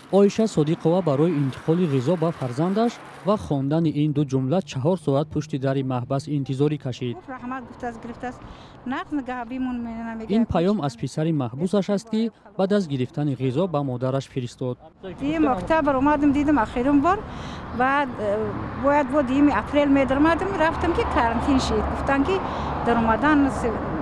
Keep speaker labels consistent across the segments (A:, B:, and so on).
A: Ойша Содиқова барои интиқоли ғизо ба фарзандаш ва хондани ин ду ҷумла 4 соат пушти дари маҳбас интизорӣ кашид. Ин паём аз писари маҳбусаш аст, ки баъд аз гирифтани ғизо ба модараш фиристод.
B: октябр омадам дидам ахирин бор, баъд бояд бо 2 апрел медармадам, рафтам ки карантин шид. Гуфтан ки дар омадан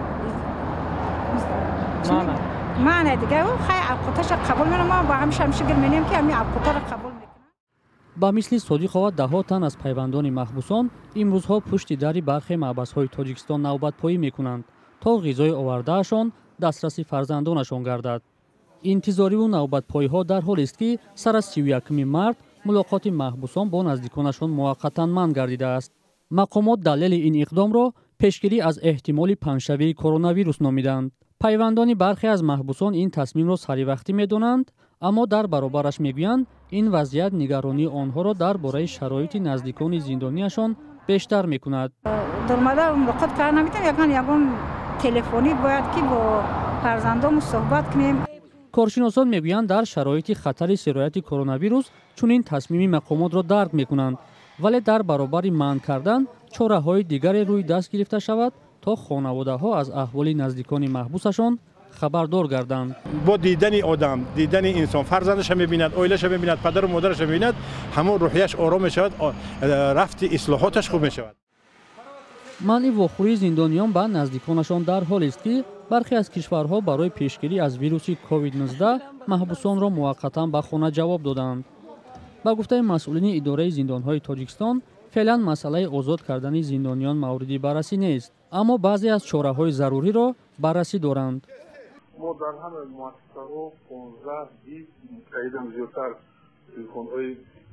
B: маъне дига хай абқуташа қабул менамам, ба ҳам шамшигир менем ки ҳами абқутаро қабул мекунам.
A: ба мисли Содиқова даҳо тан аз пайвандони маҳбусон имрӯзҳо пушти дари бархе маъбасҳои Тоҷикистон навбатпоӣ мекунанд, то ғизои овардаашон дастраси фарзандонашон гардад. Интизориву навбатпоиҳо дар ҳолест, ки сар аз 31 март мулоқоти маҳбусон бо наздиконашон муваққатан манъ гардидааст. Мақомот далели ин иқдомро пешгирӣ аз эҳтимоли паҳншавии коронавирус номиданд. пайвандони бархе аз маҳбусон ин тасмимро саривақтӣ медонанд, аммо дар баробараш мегӯянд, ин вазъият нигаронии онҳоро дар бораи шароити наздикони зиндонияшон бештар мекунад.
B: Дормада мулоқот карда наметавонем, ягон телефонӣ бояд ки бо фарзандому суҳбат кунем.
A: коршиносон мегӯянд, дар шароити хатари сирояти коронавирус чунин тасмими мақомотро дарк мекунанд, вале дар баробари манъ кардан чораҳои дигаре рӯй даст гирифта шавад, то хонаводаҳо аз аҳволи наздикони маҳбусашон хабардор гарданд.
C: бо дидани одам, дидани инсон, фарзандаша мебинад, оилаша мебинад, падару модараша мебинад, ҳамон рӯҳияш ором мешавад, рафти ислоҳоташ хуб мешавад.
A: манъи вохӯрии зиндониён ба наздиконашон дар ҳолест, ки бархе аз кишварҳо барои пешгирӣ аз вируси COVID-19 маҳбусонро муваққатан ба хона ҷавоб доданд. ба гуфтаи масъулини идораи зиндонҳои Тоҷикистон, феълан масъалаи озод кардани зиндониён мавриди баррасӣ нест, аммо баъзе аз чораҳои заруриро баррасӣ доранд.
D: мо дар ҳама муассисаҳо 15-20 кайдан зиёдтар телефонҳои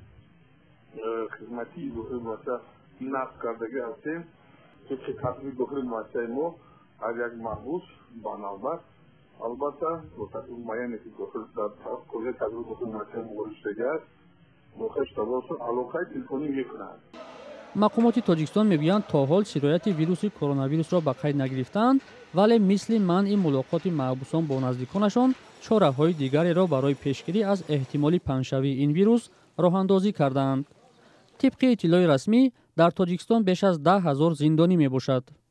D: хизматии дохили муассиса насб кардагӣ ҳастем, ки татбиқ дохили муассисаи мо аз як маҳбус ба навбат, албатта бо татбиқ муайяне ки кӯлияи татбиқ дохили муассисаи мо ворид шудагааст, дохил шуда бошад, алоқаи телефонӣ мекунанд.
A: мақомоти Тоҷикистон мегӯянд, то ҳол сирояти вируси коронавирусро ба қайд нагирифтаанд, вале мисли манъи мулоқоти маҳбусон бо наздиконашон чораҳои дигареро барои пешгирӣ аз эҳтимоли паҳншавии ин вирус роҳандозӣ кардаанд. тибқи иттилои расмӣ дар Тоҷикистон беш аз 10 000 зиндонӣ мебошад.